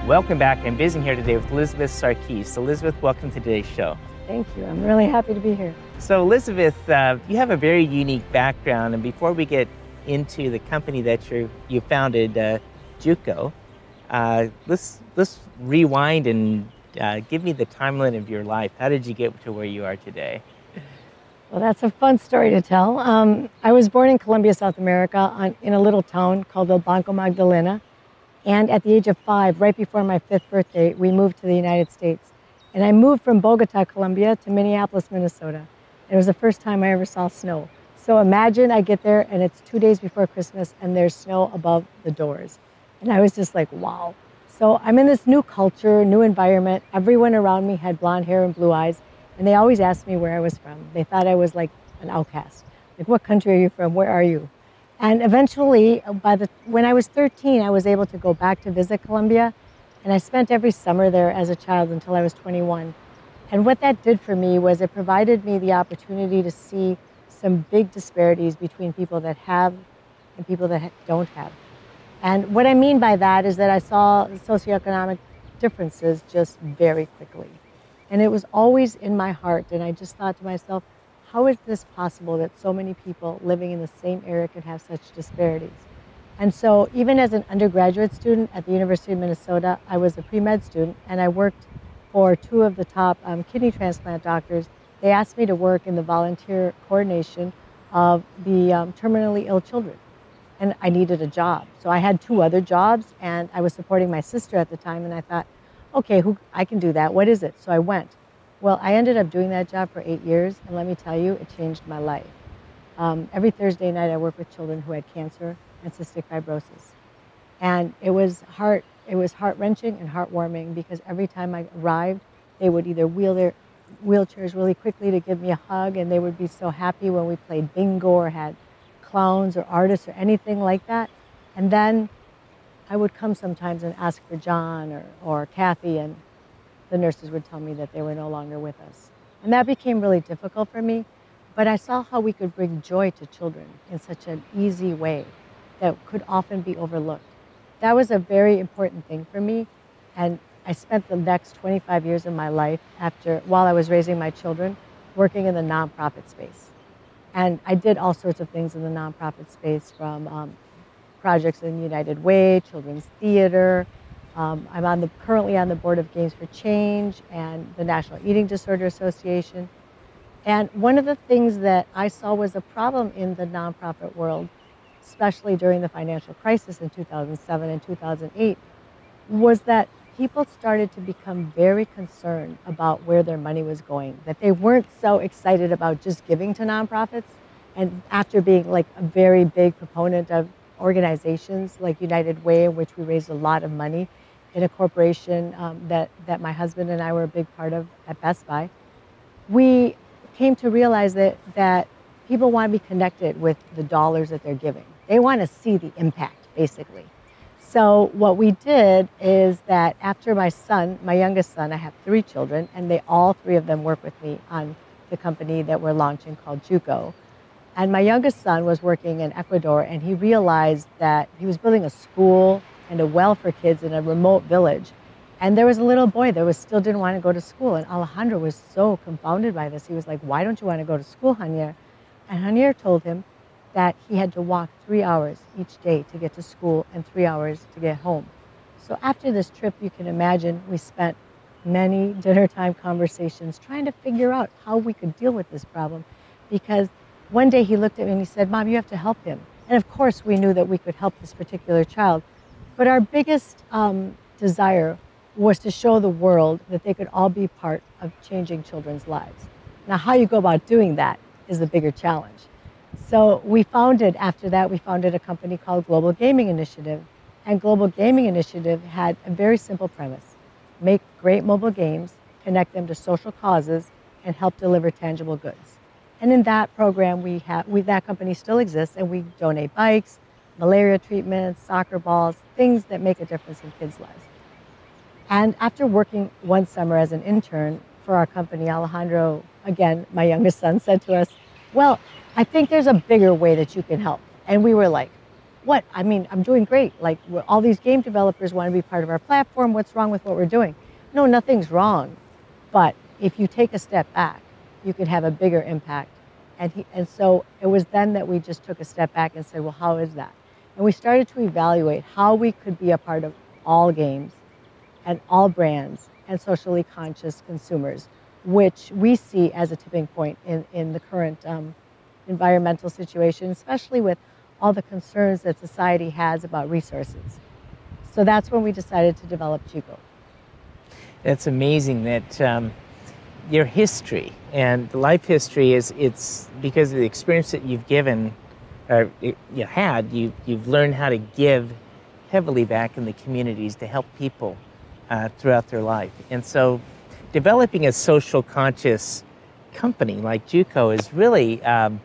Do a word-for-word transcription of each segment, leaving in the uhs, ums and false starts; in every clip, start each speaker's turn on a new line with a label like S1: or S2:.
S1: Welcome back. I'm visiting here today with Elizabeth Sarkis. Elizabeth, welcome to today's show.
S2: Thank you. I'm really happy to be here.
S1: So Elizabeth, uh, you have a very unique background, and before we get into the company that you you founded, uh, JUCO, uh, let's let's rewind and uh, give me the timeline of your life. How did you get to where you are today?
S2: Well, that's a fun story to tell. Um, I was born in Colombia, South America, on, in a little town called El Banco Magdalena. And at the age of five, right before my fifth birthday, we moved to the United States. And I moved from Bogota, Colombia to Minneapolis, Minnesota. It was the first time I ever saw snow. So imagine I get there and it's two days before Christmas and there's snow above the doors. And I was just like, wow. So I'm in this new culture, new environment. Everyone around me had blonde hair and blue eyes. And they always asked me where I was from. They thought I was like an outcast. Like, what country are you from? Where are you? And eventually, by the, when I was thirteen, I was able to go back to visit Colombia. And I spent every summer there as a child until I was twenty-one. And what that did for me was it provided me the opportunity to see some big disparities between people that have and people that don't have. And what I mean by that is that I saw socioeconomic differences just very quickly. And it was always in my heart. And I just thought to myself, how is this possible that so many people living in the same area could have such disparities? And so even as an undergraduate student at the University of Minnesota, I was a pre-med student and I worked for two of the top um, kidney transplant doctors. They asked me to work in the volunteer coordination of the um, terminally ill children. And I needed a job. So I had two other jobs and I was supporting my sister at the time and I thought, okay, who, I can do that. What is it? So I went. Well, I ended up doing that job for eight years, and let me tell you, it changed my life. Um, every Thursday night, I work with children who had cancer and cystic fibrosis, and it was heart it was heart wrenching and heartwarming because every time I arrived, they would either wheel their wheelchairs really quickly to give me a hug, and they would be so happy when we played bingo or had clowns or artists or anything like that, and then I would come sometimes and ask for John or, or Kathy, and the nurses would tell me that they were no longer with us. And that became really difficult for me, but I saw how we could bring joy to children in such an easy way that could often be overlooked. That was a very important thing for me, and I spent the next twenty-five years of my life after, while I was raising my children, working in the nonprofit space. And I did all sorts of things in the nonprofit space, from um, projects in United Way, Children's Theater. Um, I'm on the, currently on the board of Games for Change and the National Eating Disorder Association. And one of the things that I saw was a problem in the nonprofit world, especially during the financial crisis in two thousand seven and two thousand eight, was that people started to become very concerned about where their money was going, that they weren't so excited about just giving to nonprofits. And after being like a very big proponent of organizations like United Way, in which we raised a lot of money in a corporation um, that, that my husband and I were a big part of at Best Buy, we came to realize that, that people want to be connected with the dollars that they're giving. They want to see the impact, basically. So what we did is that after my son, my youngest son, I have three children, and they all three of them work with me on the company that we're launching called JUCO. And my youngest son was working in Ecuador, and he realized that he was building a school and a well for kids in a remote village. And there was a little boy that was still didn't want to go to school. And Alejandro was so confounded by this. He was like, why don't you want to go to school, Javier? And Javier told him that he had to walk three hours each day to get to school and three hours to get home. So after this trip, you can imagine we spent many dinner time conversations trying to figure out how we could deal with this problem. Because one day he looked at me and he said, Mom, you have to help him. And of course we knew that we could help this particular child. But our biggest um, desire was to show the world that they could all be part of changing children's lives. Now, how you go about doing that is the bigger challenge. So we founded, after that, we founded a company called Global Gaming Initiative. And Global Gaming Initiative had a very simple premise: make great mobile games, connect them to social causes, and help deliver tangible goods. And in that program, we have, we, that company still exists, and we donate bikes, malaria treatments, soccer balls, things that make a difference in kids' lives. And after working one summer as an intern for our company, Alejandro, again, my youngest son, said to us, well, I think there's a bigger way that you can help. And we were like, what? I mean, I'm doing great. Like, we're- all these game developers want to be part of our platform. What's wrong with what we're doing? No, nothing's wrong. But if you take a step back, you could have a bigger impact. And, he, and so it was then that we just took a step back and said, well, how is that? And we started to evaluate how we could be a part of all games and all brands and socially conscious consumers, which we see as a tipping point in, in the current um, environmental situation, especially with all the concerns that society has about resources. So that's when we decided to develop JUCO.
S1: It's amazing that um, your history and the life history is, it's because of the experience that you've given, or you had, you, you've learned how to give heavily back in the communities to help people uh, throughout their life. And so developing a social conscious company like JUCO is really, um,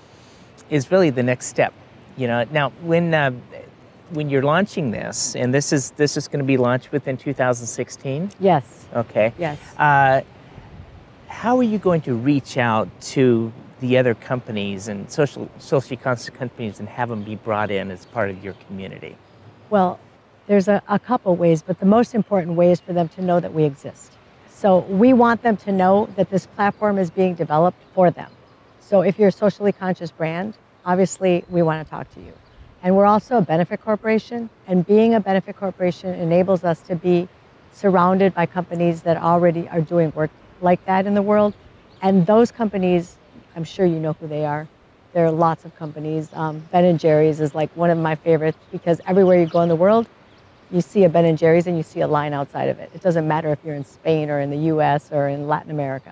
S1: is really the next step. You know, now when, uh, when you're launching this, and this is, this is going to be launched within two thousand sixteen?
S2: Yes.
S1: Okay.
S2: Yes.
S1: Uh, how are you going to reach out to the other companies and social, socially conscious companies and have them be brought in as part of your community?
S2: Well, there's a, a couple ways, but the most important way is for them to know that we exist. So we want them to know that this platform is being developed for them. So if you're a socially conscious brand, obviously we want to talk to you. And we're also a benefit corporation, and being a benefit corporation enables us to be surrounded by companies that already are doing work like that in the world. And those companies, I'm sure you know who they are. There are lots of companies. Um, Ben and Jerry's is like one of my favorites, because everywhere you go in the world, you see a Ben and Jerry's and you see a line outside of it. It doesn't matter if you're in Spain or in the U S or in Latin America.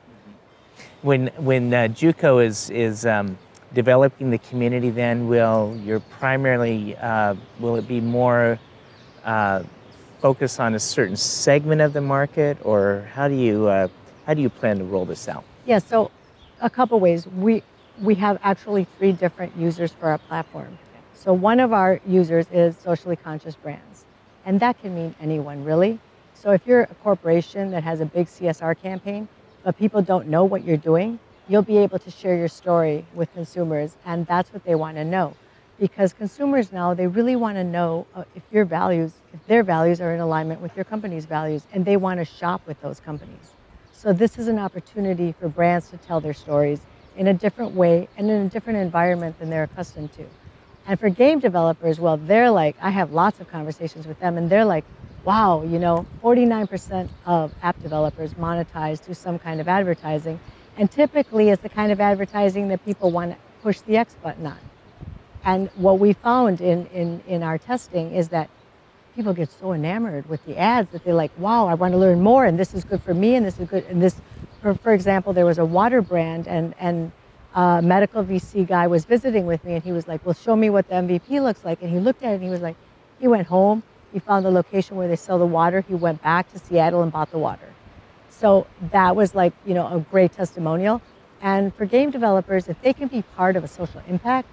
S1: When, when uh, JUCO is, is um, developing the community, then will your primarily, uh, will it be more uh, focused on a certain segment of the market, or how do you, uh, how do you plan to roll this out?
S2: Yeah, so a couple ways. We, we have actually three different users for our platform. So one of our users is socially conscious brands, and that can mean anyone really. So if you're a corporation that has a big C S R campaign, but people don't know what you're doing, you'll be able to share your story with consumers, and that's what they want to know. Because consumers now, they really want to know uh, if your values, if their values are in alignment with your company's values, and they want to shop with those companies. So this is an opportunity for brands to tell their stories in a different way and in a different environment than they're accustomed to. And for game developers, well, they're like, I have lots of conversations with them, and they're like, wow, you know, forty-nine percent of app developers monetize through some kind of advertising. And typically it's the kind of advertising that people want to push the X button on. And what we found in, in, in our testing is that people get so enamored with the ads that they're like, wow, I want to learn more, and this is good for me, and this is good. And this, for, for example, there was a water brand, and, and a medical V C guy was visiting with me, and he was like, well, show me what the M V P looks like. And he looked at it, and he was like, he went home, he found the location where they sell the water, he went back to Seattle and bought the water. So that was like, you know, a great testimonial. And for game developers, if they can be part of a social impact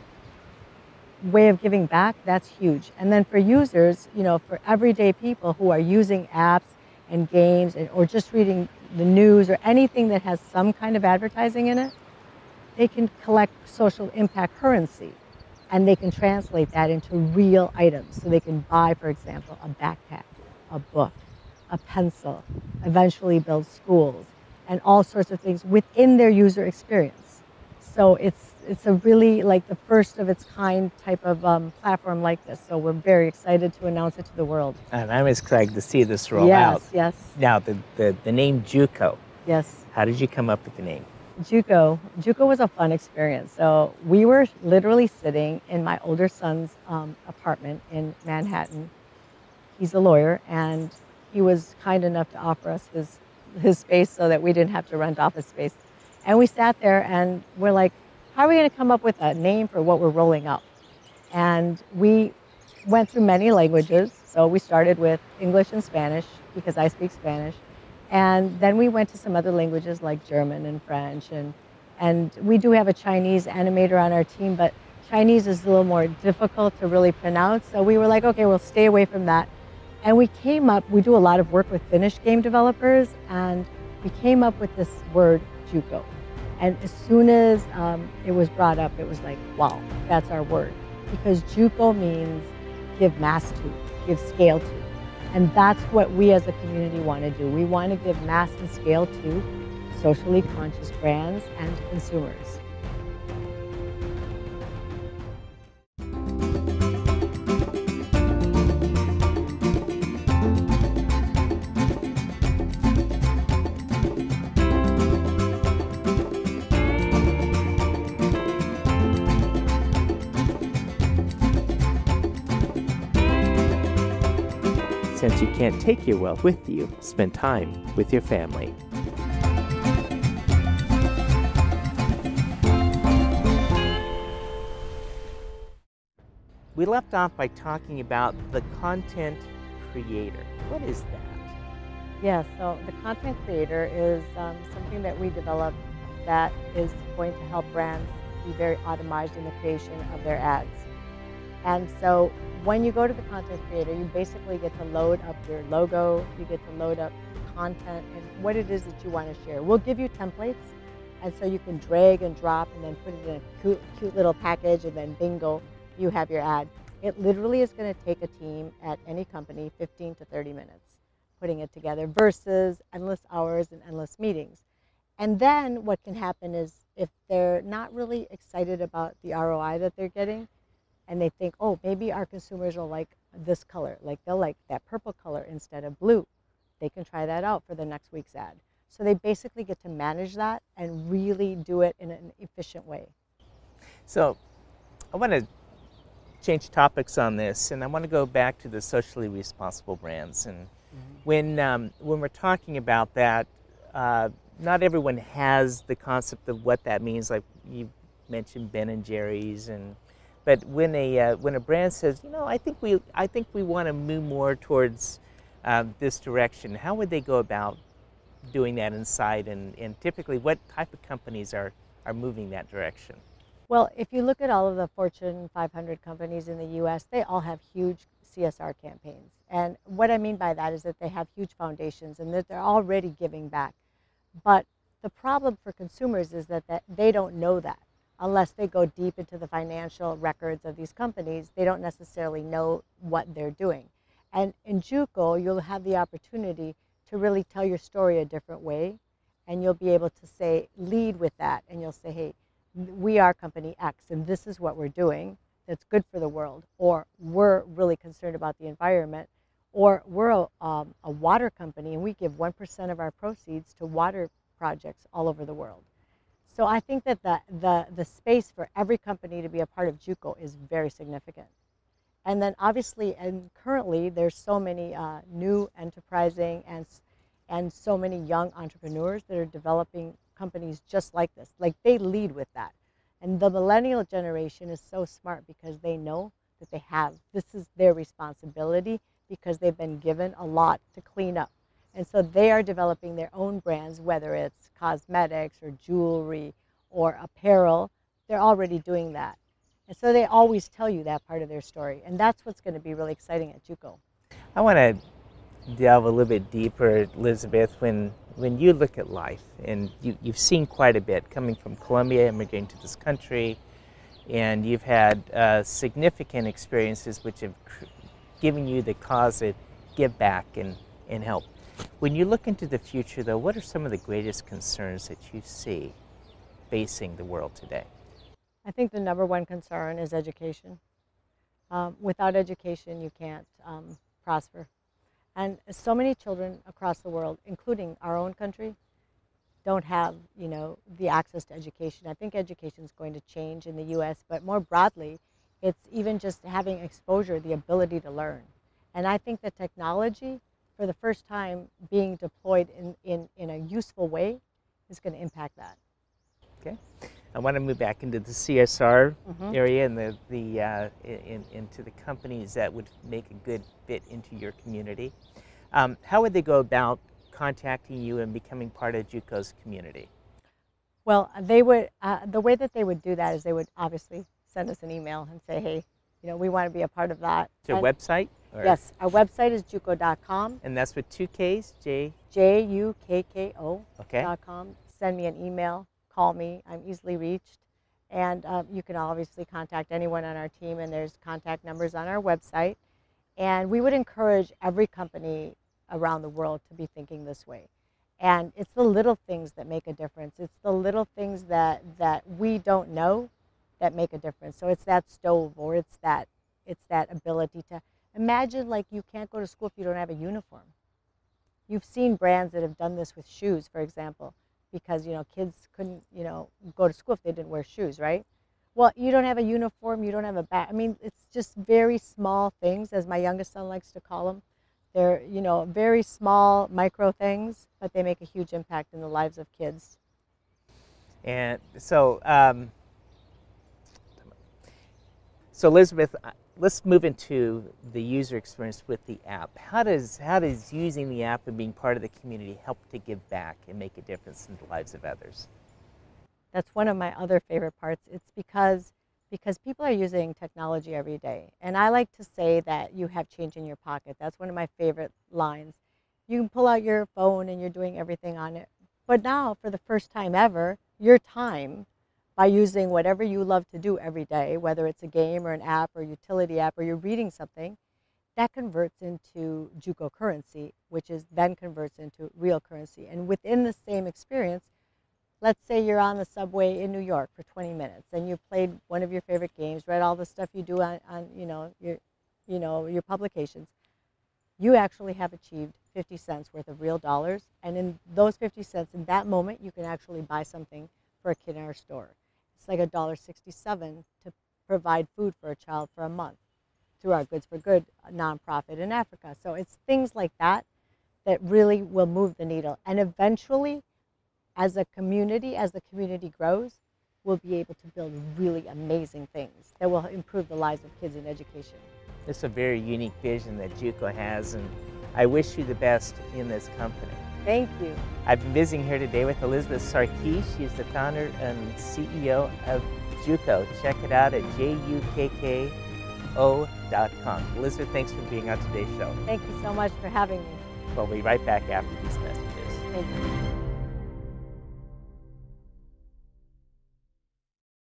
S2: way of giving back, that's huge. And then for users, you know, for everyday people who are using apps and games, and, or just reading the news or anything that has some kind of advertising in it, they can collect social impact currency, and they can translate that into real items. So they can buy, for example, a backpack, a book, a pencil, eventually build schools, and all sorts of things within their user experience. So it's, it's a really like the first of its kind type of um, platform like this. So we're very excited to announce it to the world.
S1: And I'm excited to see this roll
S2: yes,
S1: out.
S2: Yes, yes.
S1: Now, the, the, the name JUCO.
S2: Yes.
S1: How did you come up with the name?
S2: JUCO. JUCO was a fun experience. So we were literally sitting in my older son's um, apartment in Manhattan. He's a lawyer, and he was kind enough to offer us his, his space so that we didn't have to rent office space. And we sat there and we're like, how are we going to come up with a name for what we're rolling out? And we went through many languages. So we started with English and Spanish, because I speak Spanish. And then we went to some other languages like German and French. And, and we do have a Chinese animator on our team, but Chinese is a little more difficult to really pronounce. So we were like, okay, we'll stay away from that. And we came up, we do a lot of work with Finnish game developers, and we came up with this word, JUCO. And as soon as um, it was brought up, it was like, wow, that's our word. because JUCO means give mass to, give scale to. And that's what we as a community want to do. We want to give mass and scale to socially conscious brands and consumers.
S1: Since you can't take your wealth with you, spend time with your family. We left off by talking about the content creator. What is that?
S2: Yeah, so the content creator is um, something that we developed that is going to help brands be very automized in the creation of their ads. And so when you go to the content creator, you basically get to load up your logo, you get to load up content and what it is that you want to share. We'll give you templates, and so you can drag and drop and then put it in a cute, cute little package, and then bingo, you have your ad. It literally is going to take a team at any company fifteen to thirty minutes putting it together versus endless hours and endless meetings. And then what can happen is if they're not really excited about the R O I that they're getting, and they think, oh, maybe our consumers will like this color, like they'll like that purple color instead of blue, they can try that out for the next week's ad. So they basically get to manage that and really do it in an efficient way.
S1: So I want to change topics on this, and I want to go back to the socially responsible brands. And mm-hmm. when, um, when we're talking about that, uh, not everyone has the concept of what that means. Like you mentioned Ben and Jerry's, and but when a uh, when a brand says, you know, I think we I think we want to move more towards uh, this direction, how would they go about doing that inside? And, and typically, what type of companies are are moving that direction?
S2: Well, if you look at all of the Fortune five hundred companies in the U S, they all have huge C S R campaigns. And what I mean by that is that they have huge foundations and that they're already giving back. But the problem for consumers is that, that they don't know that. Unless they go deep into the financial records of these companies, they don't necessarily know what they're doing. And in JUCO, you'll have the opportunity to really tell your story a different way, and you'll be able to say, lead with that, and you'll say, hey, we are company X, and this is what we're doing that's good for the world, or we're really concerned about the environment, or we're a, um, a water company, and we give one percent of our proceeds to water projects all over the world. So I think that the, the, the space for every company to be a part of JUCO is very significant. And then obviously, and currently, there's so many uh, new enterprising and, and so many young entrepreneurs that are developing companies just like this. Like they lead with that. And the millennial generation is so smart because they know that they have, this is their responsibility because they've been given a lot to clean up. And so they are developing their own brands, whether it's cosmetics or jewelry or apparel. They're already doing that. And so they always tell you that part of their story. And that's what's going to be really exciting at JUCO.
S1: I want to delve a little bit deeper, Elizabeth, when, when you look at life, and you, you've seen quite a bit coming from Colombia, immigrating to this country, and you've had uh, significant experiences which have given you the cause to give back and, and help. When you look into the future, though, what are some of the greatest concerns that you see facing the world today?
S2: I think the number one concern is education. Um, without education, you can't um, prosper. And so many children across the world, including our own country, don't have, you know, the access to education. I think education is going to change in the U S, but more broadly, it's even just having exposure, the ability to learn. And I think that technology, for the first time, being deployed in, in, in a useful way is going to impact that.
S1: Okay. I want to move back into the C S R
S2: mm-hmm.
S1: area and the, the, uh, in, into the companies that would make a good fit into your community. Um, how would they go about contacting you and becoming part of JUCO's community?
S2: Well, they would, uh, the way that they would do that is they would obviously send us an email and say, hey, you know, we want to be a part of that.
S1: Is there a website? Or?
S2: Yes, our website is juco dot com.
S1: And that's with two Ks, J?
S2: J U K K O
S1: okay.
S2: dot com. Send me an email, call me, I'm easily reached. And uh, you can obviously contact anyone on our team, and there's contact numbers on our website. And we would encourage every company around the world to be thinking this way. And it's the little things that make a difference. It's the little things that, that we don't know that make a difference. So it's that stove, or it's that, it's that ability to imagine, like, you can't go to school if you don't have a uniform. You've seen brands that have done this with shoes, for example, because, you know, kids couldn't, you know, go to school if they didn't wear shoes, right? Well, you don't have a uniform, you don't have a bag. I mean, it's just very small things, as my youngest son likes to call them. They're, you know, very small micro things, but they make a huge impact in the lives of kids.
S1: And so, um, so Elizabeth, let's move into the user experience with the app. How does, how does using the app and being part of the community help to give back and make a difference in the lives of others?
S2: That's one of my other favorite parts. It's because, because people are using technology every day. And I like to say that you have change in your pocket. That's one of my favorite lines. You can pull out your phone and you're doing everything on it. But now, for the first time ever, your time, by using whatever you love to do every day, whether it's a game or an app or utility app or you're reading something, that converts into JUCO currency, which is then converts into real currency. And within the same experience, let's say you're on the subway in New York for twenty minutes and you played one of your favorite games, read all the stuff you do on, on you know, your, you know, your publications. You actually have achieved fifty cents worth of real dollars. And in those fifty cents, in that moment, you can actually buy something for a kid in our store. It's like a dollar sixty-seven to provide food for a child for a month through our Goods for Good nonprofit in Africa. So it's things like that that really will move the needle. And eventually, as a community, as the community grows, we'll be able to build really amazing things that will improve the lives of kids in education.
S1: It's a very unique vision that JUCO has, and I wish you the best in this company.
S2: Thank you.
S1: I've been visiting here today with Elizabeth Sarkis. She's the founder and C E O of JUCO. Check it out at J U K K O dot com. Elizabeth, thanks for being on today's show.
S2: Thank you so much for having me.
S1: We'll be right back after these messages.
S2: Thank you.